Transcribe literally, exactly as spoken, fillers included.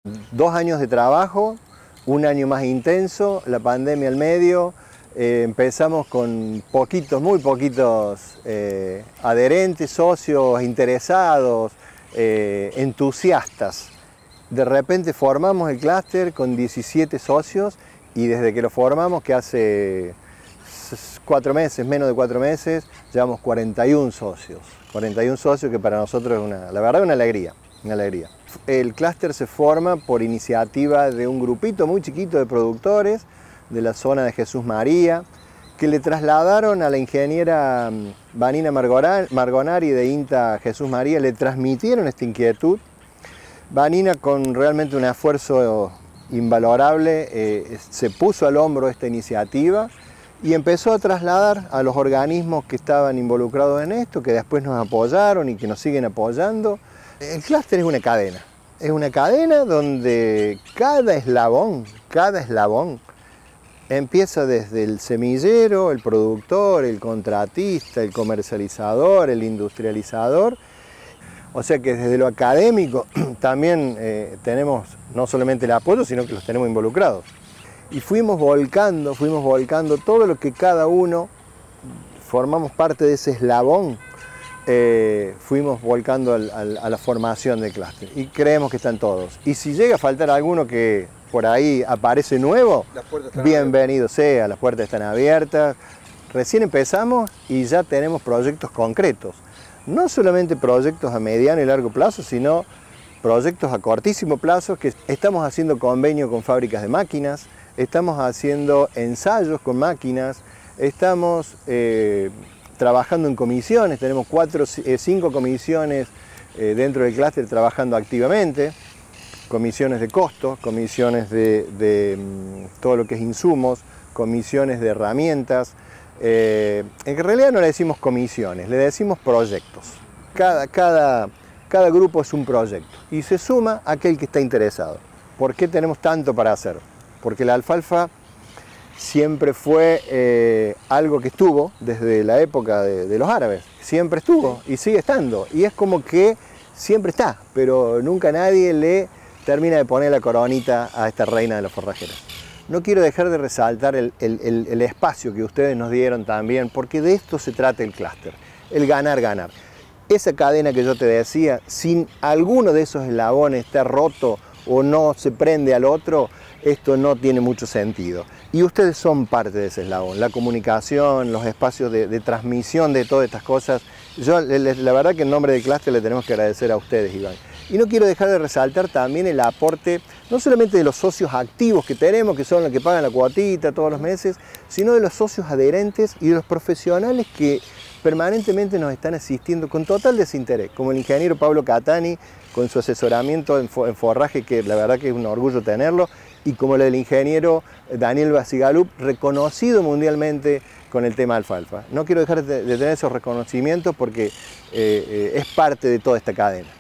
Dos años de trabajo, un año más intenso, la pandemia al medio. Eh, empezamos con poquitos, muy poquitos eh, adherentes, socios, interesados, eh, entusiastas. De repente formamos el clúster con diecisiete socios y desde que lo formamos, que hace cuatro meses, menos de cuatro meses, llevamos cuarenta y un socios. cuarenta y un socios que para nosotros es una, la verdad, una alegría, una alegría. El clúster se forma por iniciativa de un grupito muy chiquito de productores de la zona de Jesús María, que le trasladaron a la ingeniera Vanina Margonari de INTA Jesús María, le transmitieron esta inquietud. Vanina, con realmente un esfuerzo invalorable, eh, se puso al hombro esta iniciativa y empezó a trasladar a los organismos que estaban involucrados en esto, que después nos apoyaron y que nos siguen apoyando. El clúster es una cadena, es una cadena donde cada eslabón, cada eslabón, empieza desde el semillero, el productor, el contratista, el comercializador, el industrializador. O sea que desde lo académico también eh, tenemos no solamente el apoyo, sino que los tenemos involucrados. Y fuimos volcando, fuimos volcando todo lo que cada uno, formamos parte de ese eslabón, eh, fuimos volcando al, al, a la formación del clúster. Y creemos que están todos. Y si llega a faltar alguno que por ahí aparece nuevo, bienvenido sea, las puertas están abiertas. Recién empezamos y ya tenemos proyectos concretos. No solamente proyectos a mediano y largo plazo, sino proyectos a cortísimo plazo, que estamos haciendo convenio con fábricas de máquinas, estamos haciendo ensayos con máquinas, estamos eh, trabajando en comisiones, tenemos cuatro, eh, cinco comisiones eh, dentro del clúster trabajando activamente, comisiones de costos, comisiones de, de mm, todo lo que es insumos, comisiones de herramientas. Eh, en realidad no le decimos comisiones, le decimos proyectos. Cada, cada, cada grupo es un proyecto y se suma aquel que está interesado. ¿Por qué tenemos tanto para hacer? Porque la alfalfa siempre fue eh, algo que estuvo desde la época de, de los árabes. Siempre estuvo y sigue estando. Y es como que siempre está, pero nunca nadie le termina de poner la coronita a esta reina de los forrajeros. No quiero dejar de resaltar el, el, el, el espacio que ustedes nos dieron también, porque de esto se trata el clúster, el ganar, ganar. Esa cadena que yo te decía, sin alguno de esos eslabones está roto o no se prende al otro, esto no tiene mucho sentido. Y ustedes son parte de ese eslabón, la comunicación, los espacios de, de transmisión de todas estas cosas. Yo, la verdad que en nombre del clúster le tenemos que agradecer a ustedes, Iván. Y no quiero dejar de resaltar también el aporte, no solamente de los socios activos que tenemos, que son los que pagan la cuotita todos los meses, sino de los socios adherentes y de los profesionales que permanentemente nos están asistiendo con total desinterés, como el ingeniero Pablo Catani, con su asesoramiento en forraje, que la verdad que es un orgullo tenerlo, y como el del ingeniero Daniel Basigalup, reconocido mundialmente con el tema alfalfa. No quiero dejar de tener esos reconocimientos porque eh, eh, es parte de toda esta cadena.